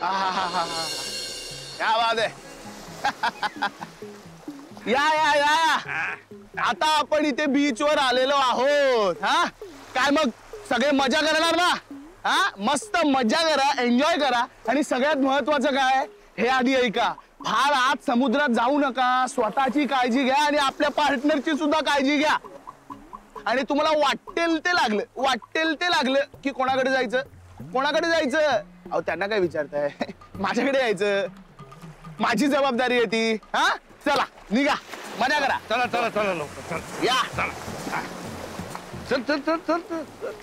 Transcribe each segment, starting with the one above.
आहाहाहा. क्या बात आहे. या या या. आता आपण इथे बीच वर आलेलो आहोत. हा काय मग सगळे मजा करणार ना. हा मस्त मजा करा, एन्जॉय करा. आणि सगळ्यात महत्वाचं काय हे आधी ऐका. फार आत समुद्रात जाऊ नका. स्वतःची काळजी घ्या आणि आपल्या पार्टनरची सुद्धा काळजी घ्या. आणि तुम्हाला वाटेल ते लागलं की कोणाकडे जायचं. अहो त्यांना काय विचारताय. माझ्याकडे यायचं. माझी जबाबदारी आहे ती. हा चला निघा, मजा करा. चला चला चला लवकर चल. या चला. चल चल चल चल चल.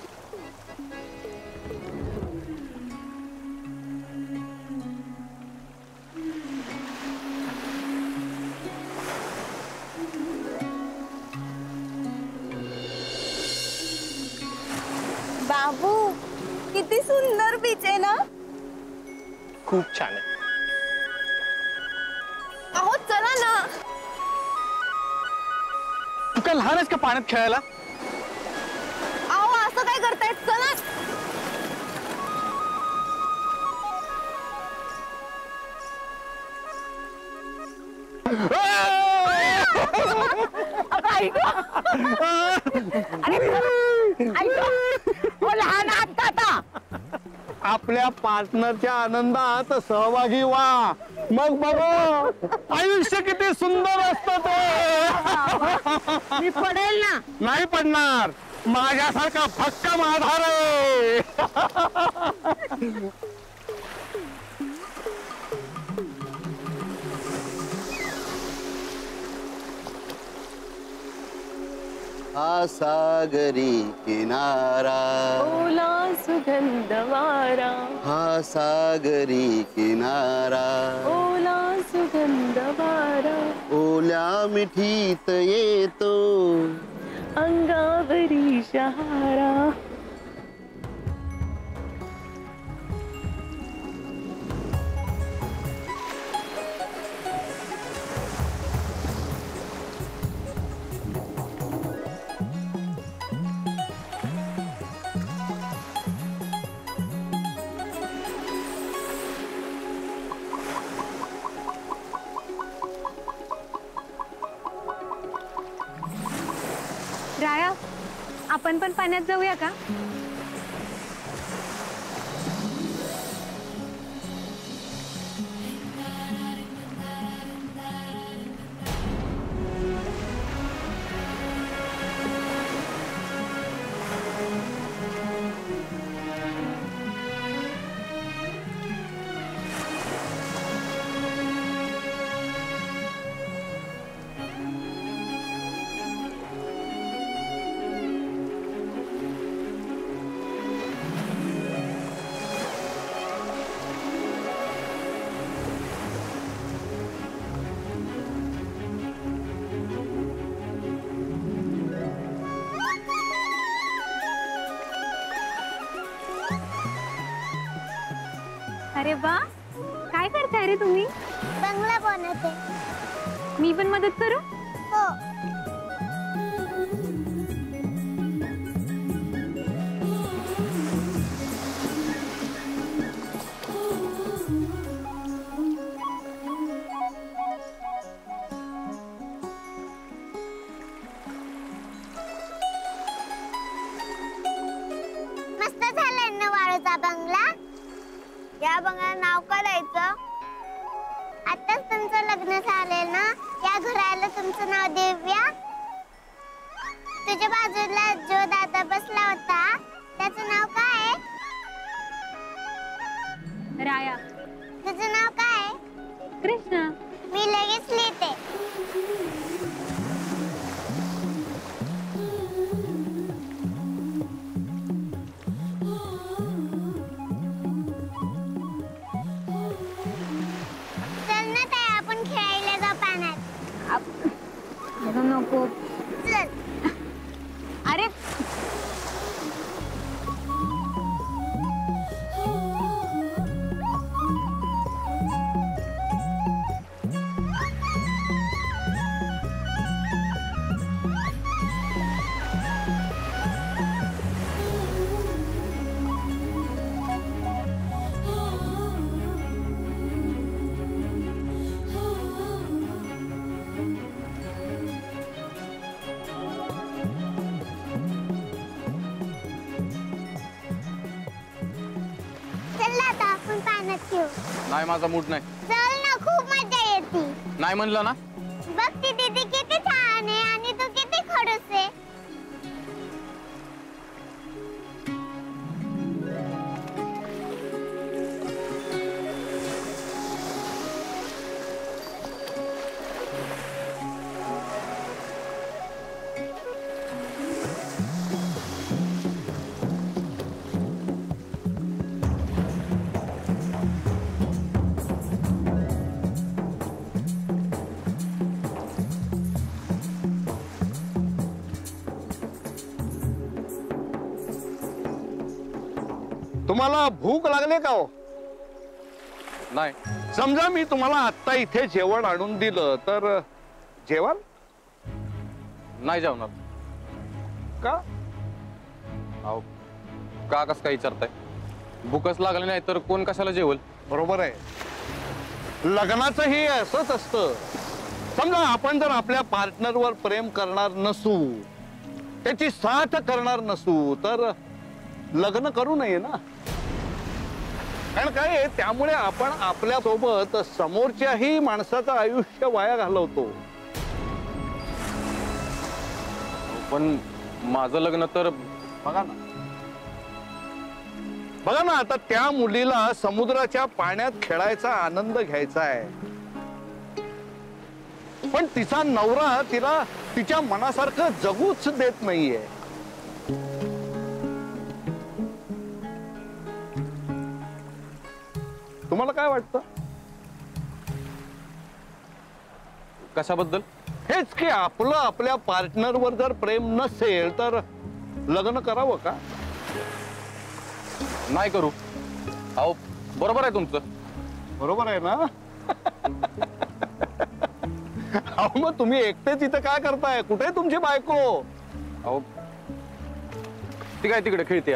बाबू किती सुंदर बीच आहे ना. खूप छान आहे. अहो चला ना. तू काय लहान आहेस का पाण्यात खेळायला. अहो असं काय करतायत. चला. लहान आता आपल्या पार्टनरच्या आनंदात सहभागी व्हा. मग बघ आयुष्य किती सुंदर असतं ते. मी पडेल ना. नाही पडणार. माझ्यासारखा भक्कम आधार आहे. हा सागरी किनारा ओला सुगंध वारा. हा सागरी किनारा ओला सुगंध वारा. ओल्या मिठीत येतो अंगावरी शहारा. राया, आपण पण पाण्यात जाऊया का. अरे वा, काय करताय रे तुम्ही. बंगला बनवते. मी पण मदत करू. हो. मस्त झालाय ना वाळूचा बंगला. या बंगल्याला नाव काय द्यायचं. आताच तुमचं लग्न झालंय ना. या घराला तुमचं नाव देऊया. तुझ्या बाजूला जो दादा बसला होता त्याचं नाव काय. राया. तुझं नाव काय. कृष्णा. मी लगेच लिहिते. चल ना ताई, आपण खेळायला जाऊ पाण्यात. नको. चल. अरे आपण पाण्यात खेळू. नाही, माझा मूड नाही. चल ना, खूप मजा येते. नाही म्हणलं ना. बघ ती दीदी किती छान आहे आणि तू किती खडूस आहे. तुम्हाला भूक लागले का हो? नाही. समजा मी तुम्हाला आत्ता इथे जेवण आणून दिलं तर जेवण नाही जेवणार का? अहो, का कसं काय विचारताय? भूकच लागली नाही तर कोण कशाला जेवल? बरोबर आहे. लग्नाचं हे असंच असतं. समजा आपण जर आपल्या पार्टनरवर प्रेम करणार नसू, त्याची साथ करणार नसू तर लग्न करू नये ना. कारण काय आहे, त्यामुळे आपण आपल्या सोबत समोरच्याही माणसाचं आयुष्य वाया घालवतो. पण माझं लग्न तर बघा ना आता त्या मुलीला समुद्राच्या पाण्यात खेळायचा आनंद घ्यायचा आहे, पण तिचा नवरा तिला तिच्या मनासारखं जगूच देत नाहीये. तुम्हाला काय वाटतं? कशाबद्दल? हेच की आपलं आपल्या पार्टनरवर जर प्रेम नसेल तर लग्न करावं का? नाही करू. अहो, बरोबर आहे तुमचं. बरोबर आहे ना. अहो, मग तुम्ही एकटेच इथं काय करताय? कुठे आहे तुमची बायको? अहो, ती काय तिकडे खेळते.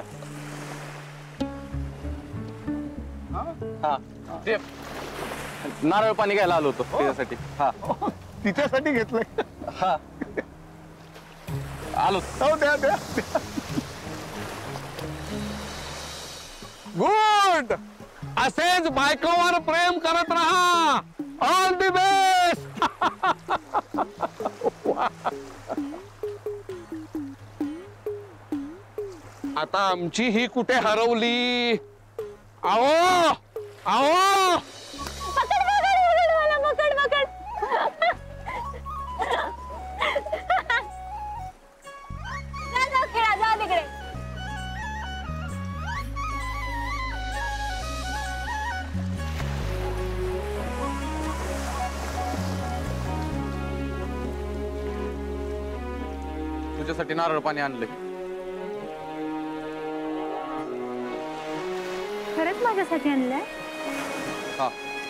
हा, ते नारळ पाणी घ्यायला आलो होतो त्याच्यासाठी. हा, तिच्यासाठी घेतलंय. हा, आलो. हो, द्या द्या. गुड. असेच बायकोवर प्रेम करत राहा. All the best. आता आमची ही कुठे हरवली? आओ आओ, पकड पकड पकड मला, पकड पकड. जा जा खेळा, जा तिकडे. तुझ्यासाठी नारळ पाणी आणले. खरंच माझ्यासाठी आणलंय? हा.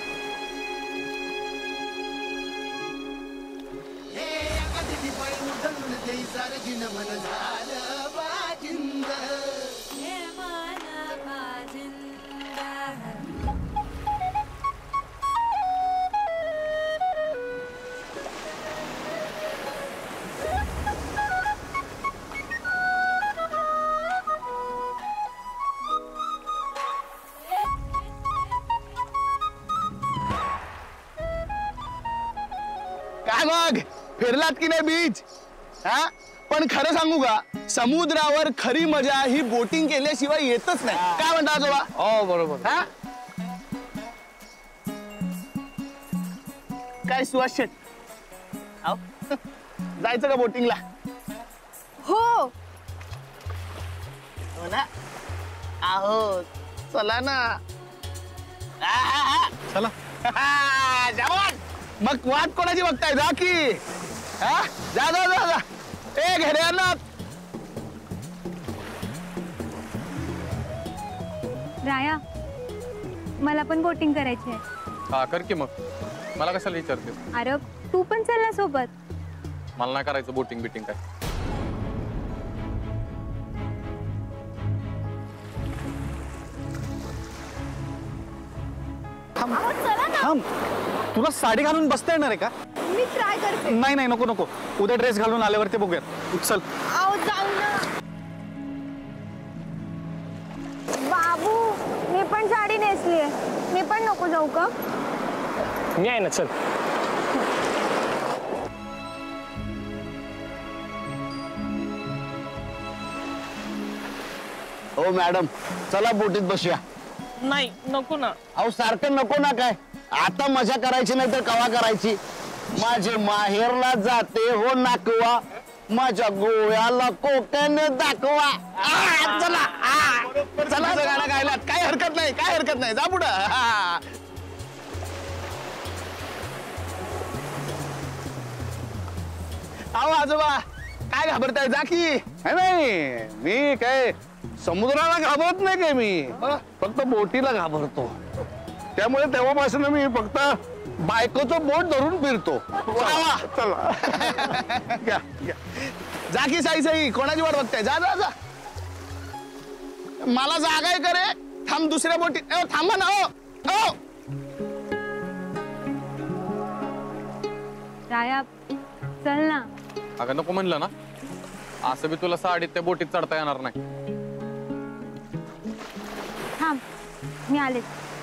काय मग फिरलात की नाही बीच? हा, पण खरं सांगू का, समुद्रावर खरी मजा ही बोटिंग केल्याशिवाय येतच नाही. काय म्हणता आजोबा? हो, बरोबर. हा, काय सुहास शेट, आव, जायचं का बोटिंगला? हो. हो ना. आहो, चला ना. चला. जवान, मग वाट कोणाची बघताय? जा की. हा, जा जा जा जा. ए घेऱ्यांना. राया, मला पण बोटिंग करायची आहे. हा, कर की. मग मला कशाला विचारते? अरे तू पण चल ना सोबत. मला नाही करायचं बोटिंग बिटिंग काय. चला ना. तुला साडी घालून बसता येणार आहे का? मी ट्राय करते. नाही नाही, नको नको. उद्या ड्रेस घालून आल्यावरती बघूयात. चल. आओ जाऊ ना. बाबू, मी पण साडी नेसलीये. जाऊ का? मी आहे ना, चल. हो मॅडम, चला बोटीत बसूया. नाही, नको ना. अहो सारखं नको ना काय, आता मजा करायची नाही तर कवा करायची. माझे माहेरला जाते हो नाकवा, माझ्या गोव्याला कोकण दाखवा. चला चला गाणं गायलात, काय हरकत नाही, काय हरकत नाही, जा पुढं. अहो आजोबा, काय घाबरताय, जा की. नाही, मी काय समुद्राला घाबरत नाही काय, मी फक्त बोटीला घाबरतो. त्यामुळे तेव्हापासून मी फक्त बायकोचं बोट धरून फिरतो. वा. चला घ्या, घ्या. जा की साई साई, कोणाची वाट बघताय, जा जा जा. मला जागा आहे करे, थांब दुसऱ्या बोटीत. थांबा ना. ओ राया चल ना. अगं नको म्हणलं ना, असं बी तुला साडीत त्या बोटीत चढता येणार नाही. थांब, मी आले.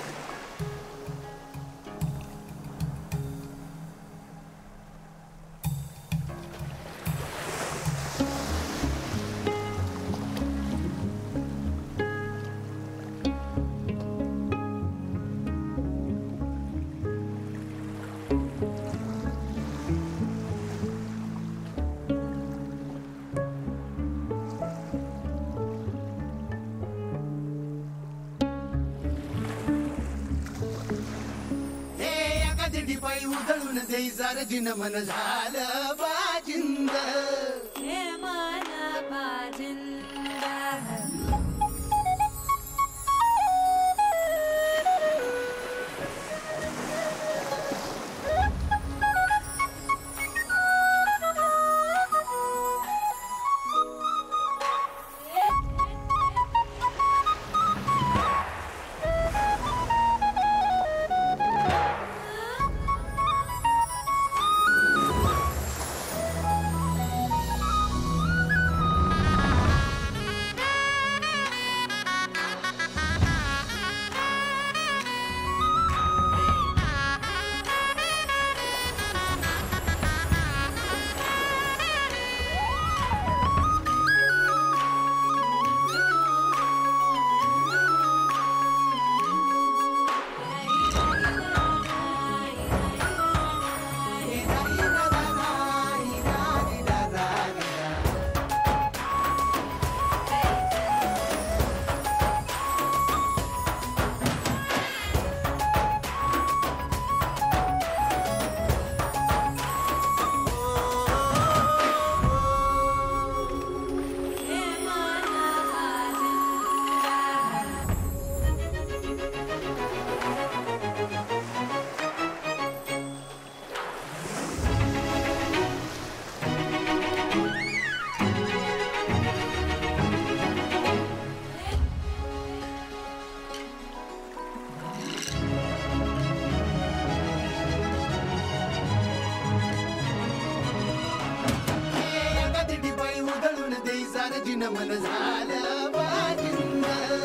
उधळून दे जर जिन मन झालं बाजिंद. जिन मन झालं बाजिंद.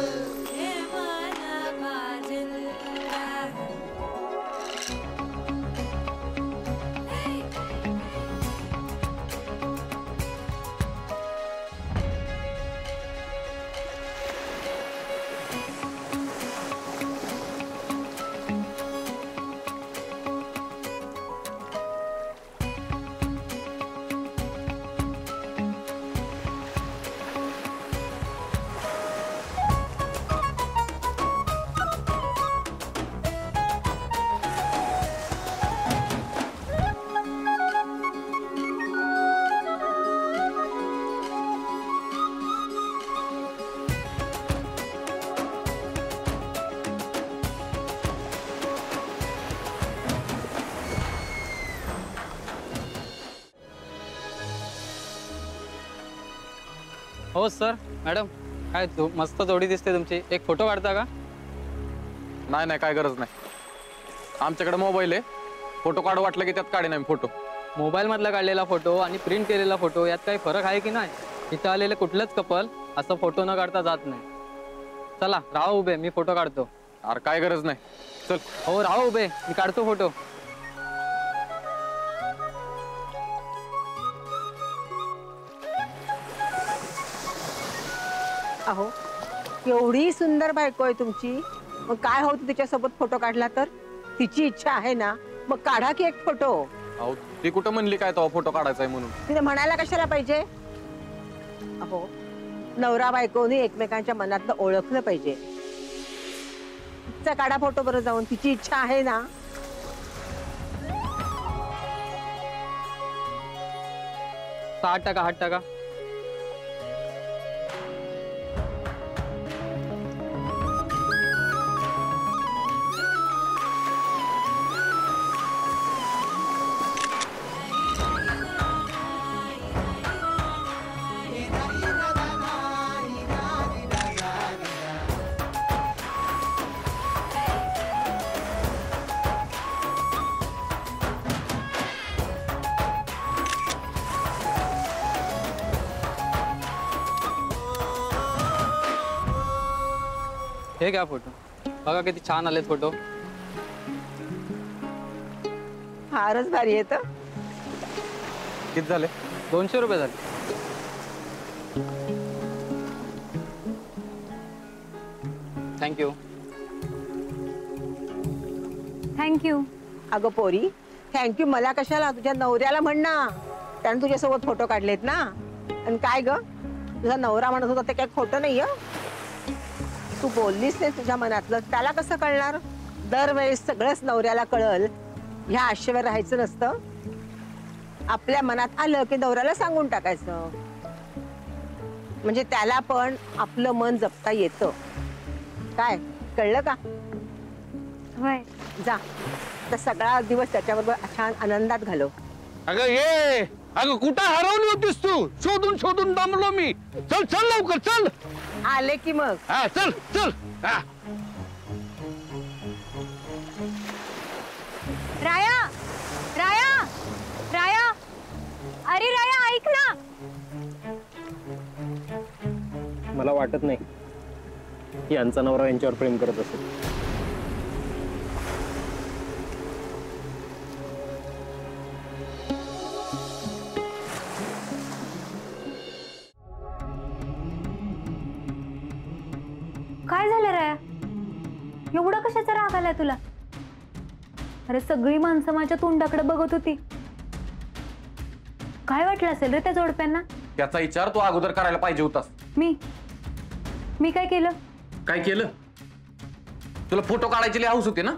हो सर, मॅडम, काय मस्त जोडी दिसते तुमची. एक फोटो काढता का? नाही नाही, काय गरज नाही. आमच्याकडे मोबाईल आहे, फोटो काढू वाटलं की त्यात काढे नाही फोटो. मोबाईल मधला काढलेला फोटो आणि प्रिंट केलेला फोटो यात काही फरक आहे की नाही? इथं आलेले कुठलंच कपल असं फोटो न काढता जात नाही. चला राहा उभे, मी फोटो काढतो. अरे काय गरज नाही. चल. हो राहा उभे, मी काढतो फोटो. अहो एवढी सुंदर बायको आहे तुमची, मग काय होतं तिच्यासोबत फोटो काढला तर? तिची इच्छा आहे ना, मग काढा की एक फोटो. अहो ती कुठं म्हणली काय तो फोटो काढायचा आहे म्हणून? तिने म्हणायला कशाला पाहिजे? अहो नवरा बायकोनी एकमेकांच्या मनातलं ओळखलं पाहिजे. तिचा काढा फोटो बरं जाऊन, तिची इच्छा आहे ना. हात टाका, हात टाका. हे घ्या फोटो. बघा किती छान आलेत फोटो. फारच भारी येतं. किती झाले? 200 रुपये झाले. थँक्यू. थँक्यू. अगं पोरी, थँक्यू मला कशाला, तुझ्या नवऱ्याला म्हण ना. त्याने तुझ्यासोबत फोटो काढलेत ना. आणि काय ग, तुझा नवरा म्हणत होता ते काय खोटं नाही हं? तू बोललीस नाही तुझ्या मनातलं, त्याला कसं कळणार? दरवेळेस सगळंच नवऱ्याला कळल ह्या आशेवर राहायचं नसतं. आपल्या मनात आलं की नवऱ्याला सांगून टाकायचं, म्हणजे त्याला पण आपलं मन जपता येतं. काय कळलं का? होय. जा, तर सगळा दिवस त्याच्याबरोबर छान आनंदात घालव. अगं ये, अगं कुठं हरवली होतीस तू? शोधून शोधून दमलो मी. चल चल लवकर चल. आले की मग. हा चल चल. हा राया, राया, राया, अरे राया ऐक ना. मला वाटत नाही की यांचा नवरा यांच्यावर प्रेम करत असेल. काय झालं राया? एवढा कशाचा राग आलाय तुला? अरे सगळी माणसं माझ्या तोंडाकडे बघत होती. काय वाटलं असेल रे त्या जोडप्यांना? त्याचा विचार तू अगोदर करायला पाहिजे होतास. मी काय केलं? काय केलं? तुला फोटो काढायची लई हौस होती ना?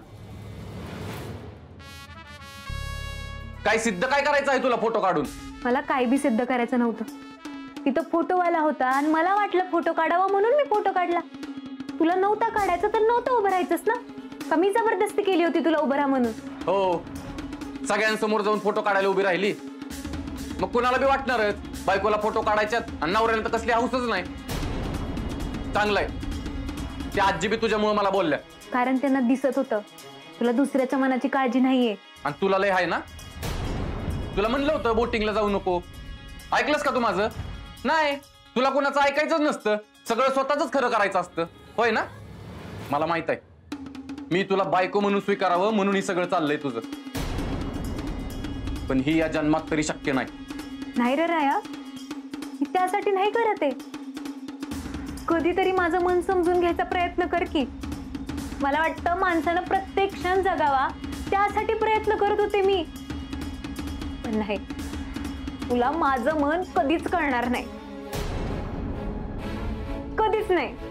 काय सिद्ध काय करायचं आहे तुला फोटो काढून? मला काय बी सिद्ध करायचं नव्हतं. तिथं फोटोवाला होता आणि मला वाटलं फोटो काढावा म्हणून मी फोटो काढला. तुला नव्हता काढायचं तर नव्हतं उभं राहायचंस ना. कमी जबरदस्ती केली होती तुला उभं राहा म्हणून. हो, सगळ्यांसमोर जाऊन फोटो काढायला उभी राहिली. मग कुणाला बी वाटणारच बायकोला फोटो काढायच्यात आणि नवऱ्याला तर कसली हौसच नाही. चांगलंय, त्या आजी बी तुझ्यामुळे मला बोलल्या. कारण त्यांना दिसत होतं तुला दुसऱ्याच्या मनाची काळजी नाहीये. आणि तुला लय आहे ना. तुला म्हणलं होतं बोटिंगला जाऊ नको. ऐकलंस का तू माझं? नाही, तुला कोणाचं ऐकायचंच नसतं. सगळं स्वतःच खरं करायचं असतं, होय ना? मला माहित आहे, मी तुला बायको म्हणून स्वीकारावं म्हणून ही सगळं चाललंय तुझं. पण ही या जन्मात तरी शक्य नाही. नाही रे राया, मी त्यासाठी नाही करत आहे. कधीतरी माझं मन समजून घ्यायचा प्रयत्न कर की. मला वाटतं माणसानं प्रत्येक क्षण जगावा त्यासाठी प्रयत्न करत होते मी. पण नाही, तुला माझं मन कधीच कळणार नाही, कधीच नाही.